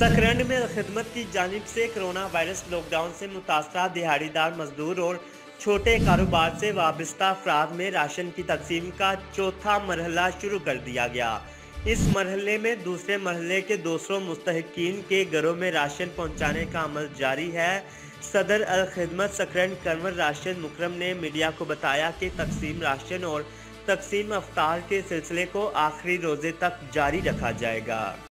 सकरंड में खिदमत की जानिब से कोरोना वायरस लॉकडाउन से मुतासरा दिहाड़ीदार मजदूर और छोटे कारोबार से वाबस्ता अफराद में राशन की तकसीम का चौथा मरहला शुरू कर दिया गया। इस मरहले में दूसरे मरहले के 200 मुस्तहिकीन के घरों में राशन पहुंचाने का अमल जारी है। सदर अल खिदमत सकरंड कंवर राशिद मुकरम ने मीडिया को बताया कि तकसीम राशन और तकसीम अफ्तार के सिलसिले को आखिरी रोजे तक जारी रखा जाएगा।